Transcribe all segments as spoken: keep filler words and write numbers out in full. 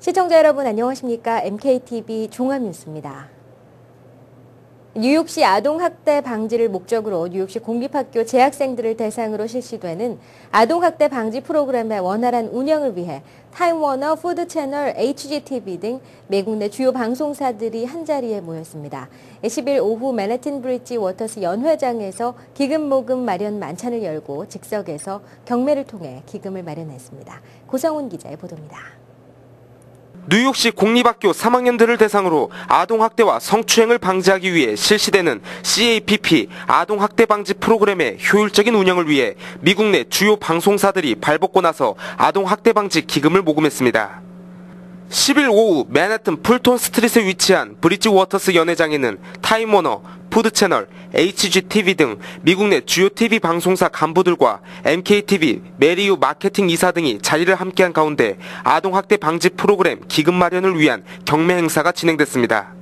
시청자 여러분 안녕하십니까? 엠케이티비 종합뉴스입니다. 뉴욕시 아동학대 방지를 목적으로 뉴욕시 공립학교 재학생들을 대상으로 실시되는 아동학대 방지 프로그램의 원활한 운영을 위해 타임워너, 푸드채널, 에이치지티비 등 미국 내 주요 방송사들이 한자리에 모였습니다. 십일 오후 맨해튼 브릿지 워터스 연회장에서 기금 모금 마련 만찬을 열고 즉석에서 경매를 통해 기금을 마련했습니다. 고성훈 기자의 보도입니다. 뉴욕시 공립학교 삼 학년들을 대상으로 아동학대와 성추행을 방지하기 위해 실시되는 씨에이피피 아동학대 방지 프로그램의 효율적인 운영을 위해 미국 내 주요 방송사들이 발벗고 나서 아동학대 방지 기금을 모금했습니다. 십일 오후 맨해튼 풀톤 스트릿에 위치한 브릿지 워터스 연회장에는 타임워너, 푸드채널, 에이치지티비 등 미국 내 주요 티비 방송사 간부들과 엠케이티비, 메리유 마케팅 이사 등이 자리를 함께한 가운데 아동학대 방지 프로그램 기금 마련을 위한 경매 행사가 진행됐습니다.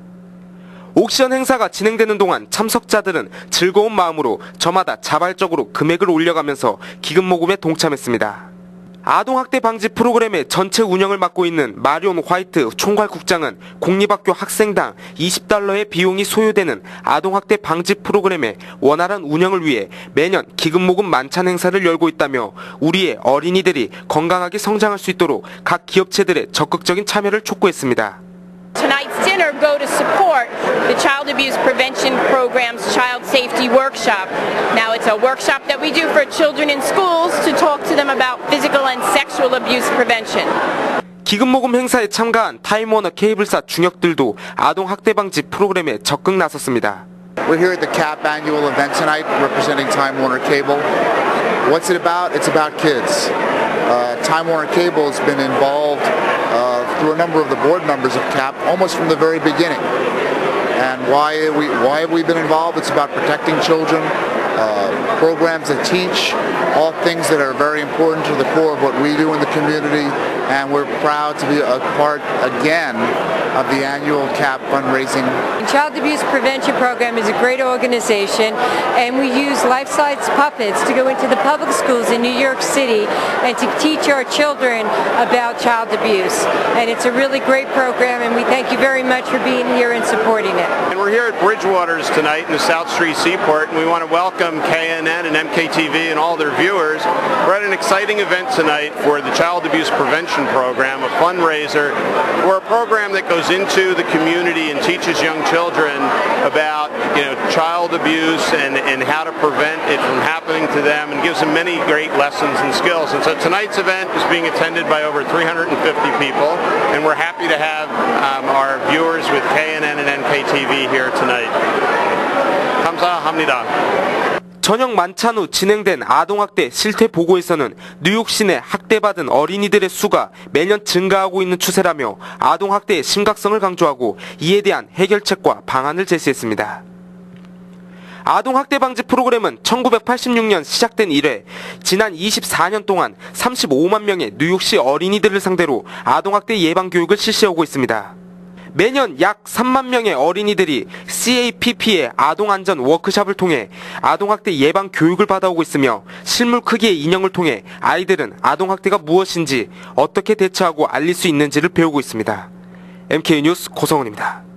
옥션 행사가 진행되는 동안 참석자들은 즐거운 마음으로 저마다 자발적으로 금액을 올려가면서 기금 모금에 동참했습니다. 아동학대 방지 프로그램의 전체 운영을 맡고 있는 마리온 화이트 총괄국장은 공립학교 학생당 이십 달러의 비용이 소요되는 아동학대 방지 프로그램의 원활한 운영을 위해 매년 기금 모금 만찬 행사를 열고 있다며 우리의 어린이들이 건강하게 성장할 수 있도록 각 기업체들의 적극적인 참여를 촉구했습니다. Tonight's dinner go to support the Child Abuse Prevention Program's Child Safety Workshop. Now it's a workshop that we do for children in schools to talk to them about physical and sexual abuse prevention. 기금 모금 행사에 참가한 타임워너 케이블사 중역들도 아동 학대 방지 프로그램에 적극 나섰습니다. We're here at the C A P annual event tonight representing Time Warner Cable. What's it about? It's about kids. Uh, Time Warner Cable has been involved uh, through a number of the board members of C A P almost from the very beginning. And why we why have we been involved? It's about protecting children, uh, programs that teach, all things that are very important to the core of what we do in the community. And we're proud to be a part again of the annual C A P fundraising. The Child Abuse Prevention Program is a great organization, and we use life-size puppets to go into the public schools in New York City and to teach our children about child abuse. And it's a really great program, and we thank you very much for being here and supporting it. And we're here at Bridgewater's tonight in the South Street Seaport, and we want to welcome K N N and M K T V and all their viewers. We're at an exciting event tonight for the Child Abuse Prevention Program, a fundraiser for a program that goes into the community and teaches young children about, you know, child abuse and, and how to prevent it from happening to them, and gives them many great lessons and skills. And so tonight's event is being attended by over three hundred fifty people, and we're happy to have um, our viewers with K N N and M K T V here tonight. 감사합니다. 저녁 만찬 후 진행된 아동학대 실태 보고에서는 뉴욕시 내 학대받은 어린이들의 수가 매년 증가하고 있는 추세라며 아동학대의 심각성을 강조하고 이에 대한 해결책과 방안을 제시했습니다. 아동학대 방지 프로그램은 천구백팔십육 년 시작된 이래 지난 이십사 년 동안 삼십오만 명의 뉴욕시 어린이들을 상대로 아동학대 예방 교육을 실시하고 있습니다. 매년 약 삼만 명의 어린이들이 씨에이피피의 아동안전 워크숍을 통해 아동학대 예방 교육을 받아오고 있으며 실물 크기의 인형을 통해 아이들은 아동학대가 무엇인지 어떻게 대처하고 알릴 수 있는지를 배우고 있습니다. 엠케이 뉴스 고성훈입니다.